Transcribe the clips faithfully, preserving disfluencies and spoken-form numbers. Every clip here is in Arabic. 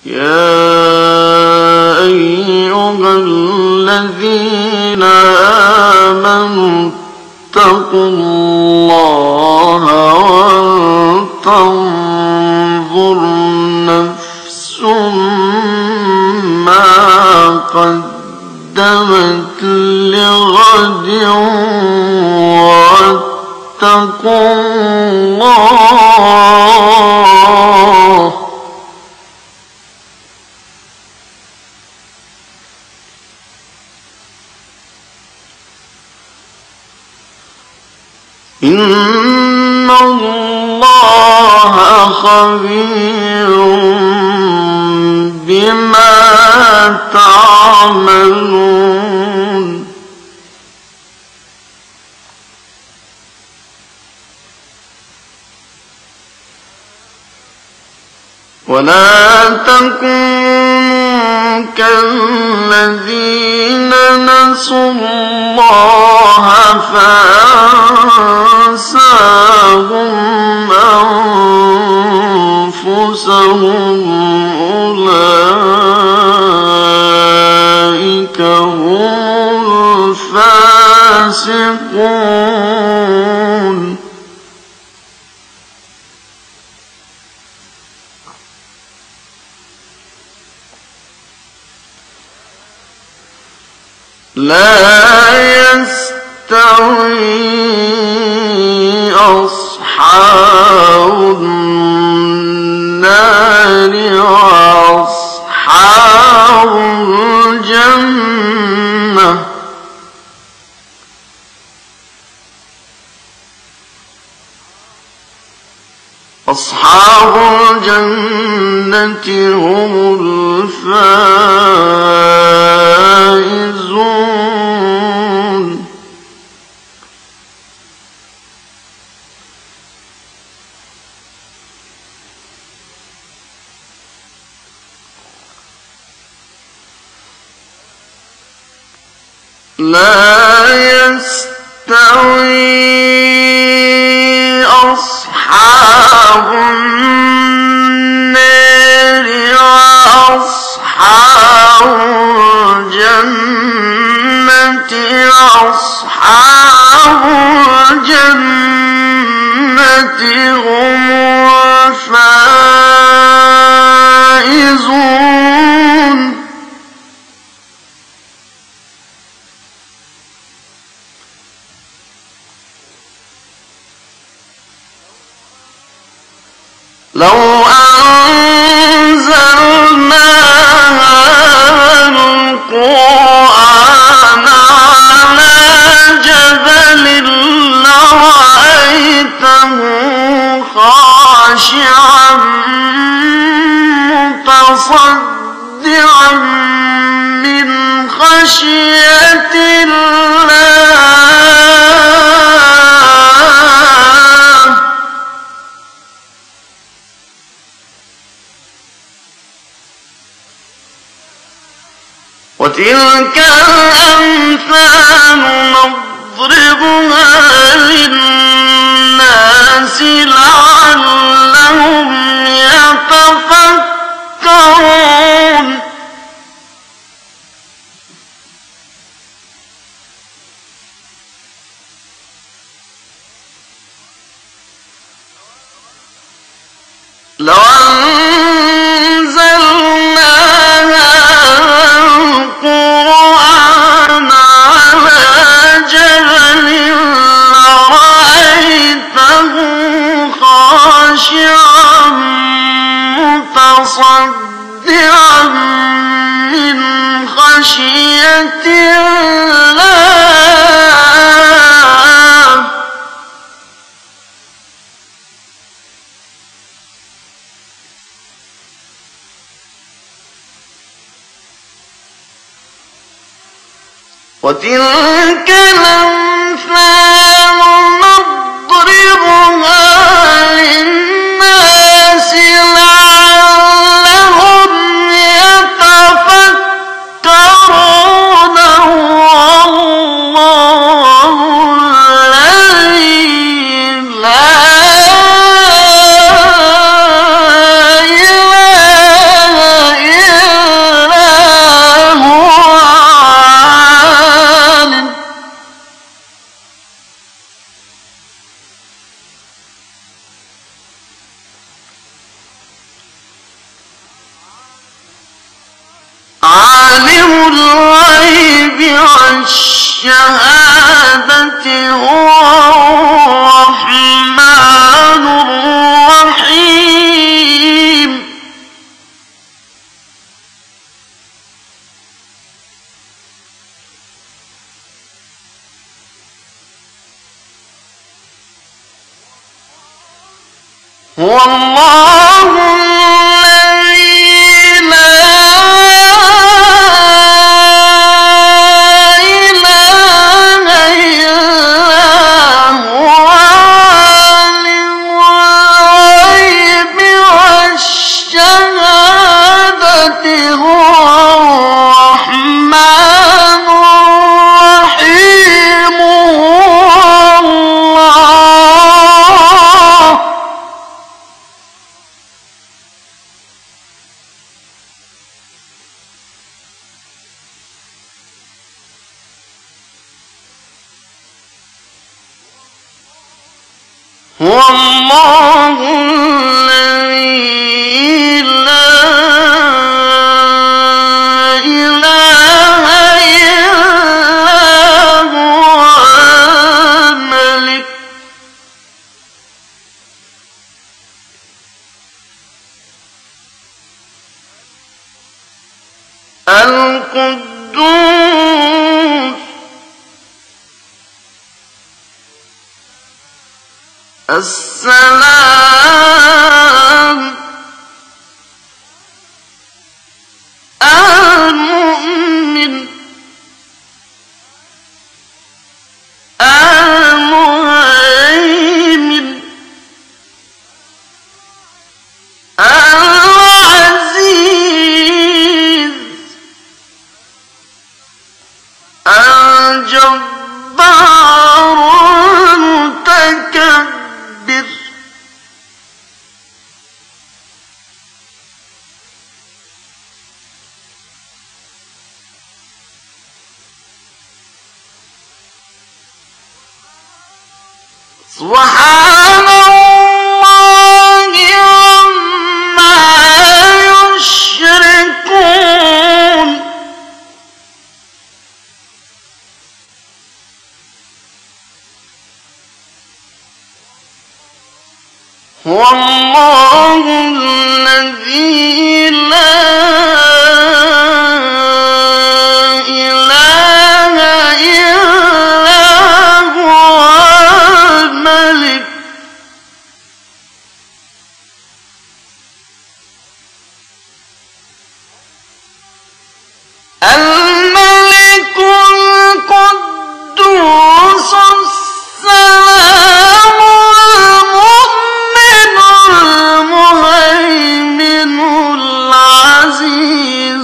يا أيها الذين آمنوا اتقوا الله ولتنظر نفس ما قدمت لغد واتقوا الله إن الله خبير بما تعملون ولا تكونوا كالذين نسوا الله فأنساهم أنفسهم أولئك هم الفاسقون لا يستوي أصحاب النار وأصحاب الجنة أصحاب الجنة هم الفائزون لا يستوي أصحاب النار وأصحاب الجنة أصحاب الجنة هم الفائزون لو أنزلنا هذا القرآن على جبل لرأيته خاشعا متصدعا من خشية الله وتلك الأمثال نضربها للناس لعلهم يتفكرون لو أنزلنا القرآن على جبل لرأيته خاشعا متصدعا من خشية الله وتلك الأمثال نضربها للناس لعلهم يتفكرون والله الذي لا إله الغيب والشهادة هو الرحمن الرحيم هو الله الذي لا إله إلا هو عالم الغيب والشهادة هو الرحمن الرحيم هو الله الذي لا إله إلا هو الملك القدوس السلام المؤمن المهيمن العزيز الجبار المتكبر سبحان الله عما يشركون هو الله الذي لا إله إلا هو الملك الملك القدوس السلام المؤمن المهيمن العزيز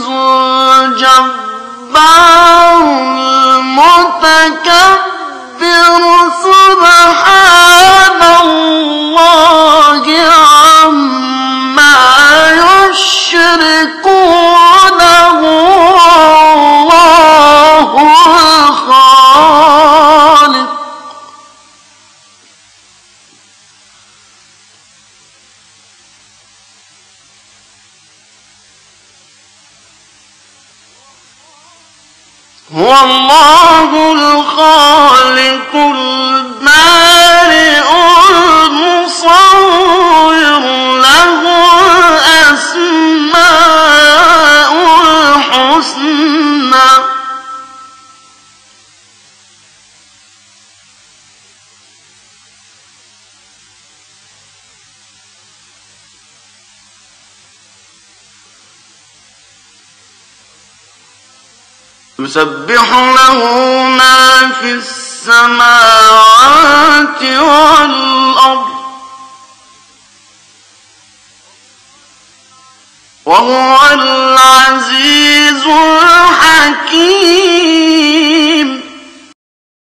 الجبار المتكبر سبحان الله عما يشركون هو الله الخالق هو الله الخالق البارئ المصور له الأسماء الحسنى يسبح له ما في السماوات